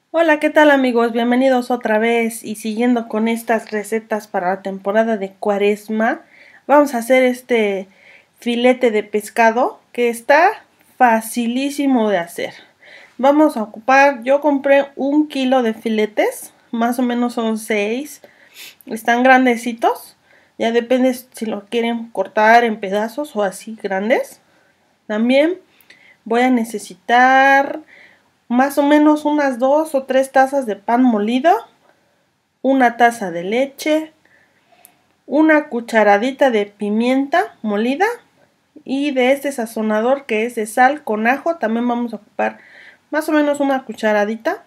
Hola, ¿qué tal amigos? Bienvenidos otra vez y siguiendo con estas recetas para la temporada de Cuaresma, vamos a hacer este filete de pescado que está facilísimo de hacer. Vamos a ocupar, yo compré 1 kilo de filetes, más o menos son 6, están grandecitos, ya depende si lo quieren cortar en pedazos o así grandes. También voy a necesitar más o menos unas 2 o 3 tazas de pan molido, una taza de leche, una cucharadita de pimienta molida y de este sazonador que es de sal con ajo. También vamos a ocupar más o menos una cucharadita.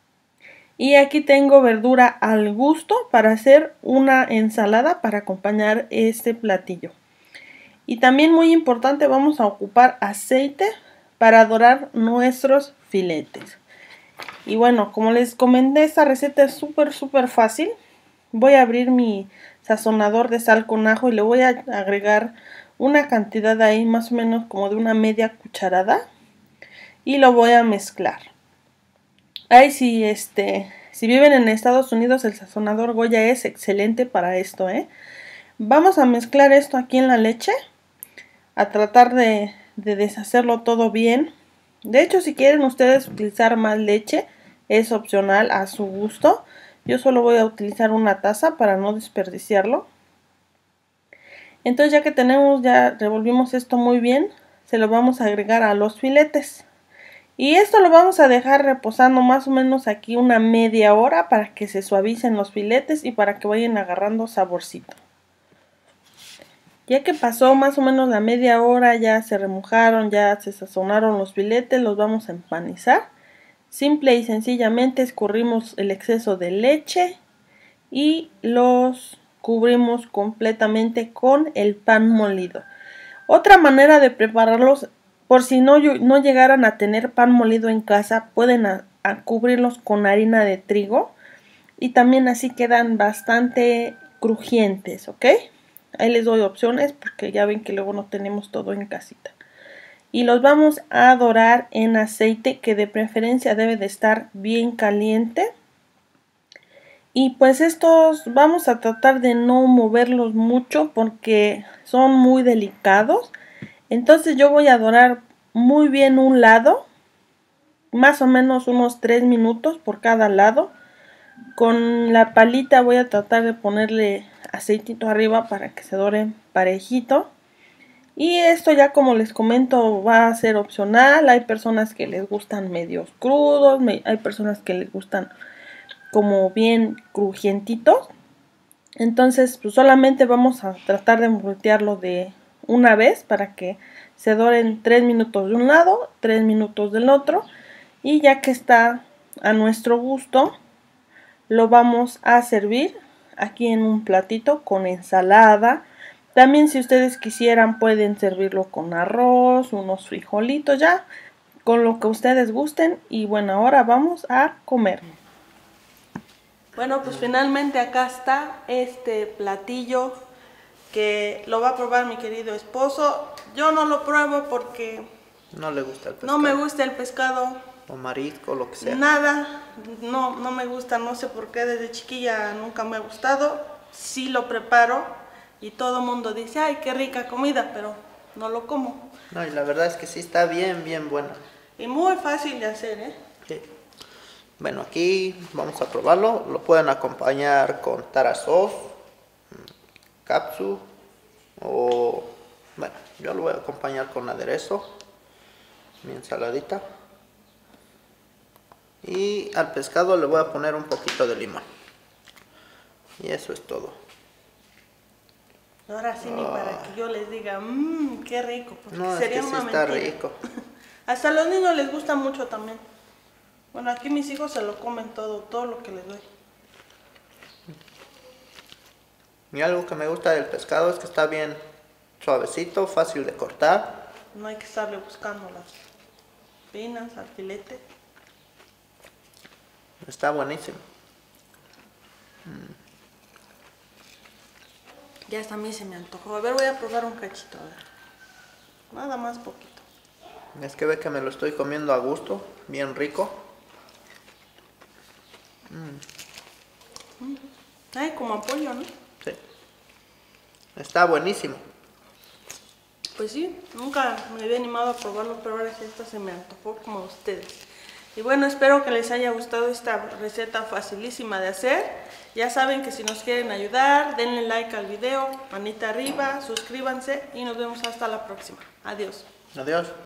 Y aquí tengo verdura al gusto para hacer una ensalada para acompañar este platillo. Y también muy importante, vamos a ocupar aceite para dorar nuestros filetes. Y bueno, como les comenté, esta receta es súper fácil. Voy a abrir mi sazonador de sal con ajo y le voy a agregar una cantidad ahí más o menos como de una media cucharada. Y lo voy a mezclar. Ay, si viven en Estados Unidos, el sazonador Goya es excelente para esto, ¿eh? Vamos a mezclar esto aquí en la leche. A tratar de deshacerlo todo bien. De hecho, si quieren ustedes utilizar más leche, es opcional a su gusto. Yo solo voy a utilizar una taza para no desperdiciarlo. Entonces ya revolvimos esto muy bien, se lo vamos a agregar a los filetes. Y esto lo vamos a dejar reposando más o menos aquí una media hora para que se suavicen los filetes y para que vayan agarrando saborcito. Ya que pasó más o menos la media hora, ya se remojaron, ya se sazonaron los filetes, los vamos a empanizar. Simple y sencillamente escurrimos el exceso de leche y los cubrimos completamente con el pan molido. Otra manera de prepararlos, por si no llegaran a tener pan molido en casa, pueden a cubrirlos con harina de trigo y también así quedan bastante crujientes, ¿ok? Ahí les doy opciones porque ya ven que luego no tenemos todo en casita. Y los vamos a dorar en aceite que de preferencia debe de estar bien caliente. Y pues estos vamos a tratar de no moverlos mucho porque son muy delicados. Entonces yo voy a dorar muy bien un lado, más o menos unos 3 minutos por cada lado. Con la palita voy a tratar de ponerle aceitito arriba para que se dore parejito. Y esto ya como les comento va a ser opcional. Hay personas que les gustan medios crudos, hay personas que les gustan como bien crujientitos. Entonces pues solamente vamos a tratar de voltearlo de una vez para que se doren 3 minutos de un lado, 3 minutos del otro. Y ya que está a nuestro gusto, lo vamos a servir aquí en un platito con ensalada. También si ustedes quisieran pueden servirlo con arroz, unos frijolitos ya, con lo que ustedes gusten. Y bueno, ahora vamos a comer. Bueno, pues finalmente acá está este platillo que lo va a probar mi querido esposo. Yo no lo pruebo porque no le gusta el pescado. No me gusta el pescado. O marisco, lo que sea. Nada, no me gusta, no sé por qué, desde chiquilla nunca me ha gustado. Sí lo preparo y todo el mundo dice, ay, qué rica comida, pero no lo como. No, y la verdad es que sí está bien buena. Y muy fácil de hacer, ¿eh? Sí. Bueno, aquí vamos a probarlo. Lo pueden acompañar con tara sauce, katsu o... Bueno, yo lo voy a acompañar con aderezo, mi ensaladita. Y al pescado le voy a poner un poquito de limón. Y eso es todo. Ahora sí, ni para que yo les diga, qué rico, porque No, sería es que sí una está mentira. rico. Hasta a los niños les gusta mucho también. Bueno, aquí mis hijos se lo comen todo lo que les doy. Y algo que me gusta del pescado es que está bien suavecito, fácil de cortar. No hay que estarle buscando las espinas al filete. Está buenísimo. Ya hasta a mí se me antojó. A ver, voy a probar un cachito. A ver. Nada más poquito. Es que ve que me lo estoy comiendo a gusto, bien rico. Ay, como apoyo, ¿no? Sí. Está buenísimo. Pues sí, nunca me había animado a probarlo, pero ahora sí esta se me antojó como a ustedes. Y bueno, espero que les haya gustado esta receta facilísima de hacer. Ya saben que si nos quieren ayudar, denle like al video, manita arriba, suscríbanse y nos vemos hasta la próxima. Adiós. Adiós.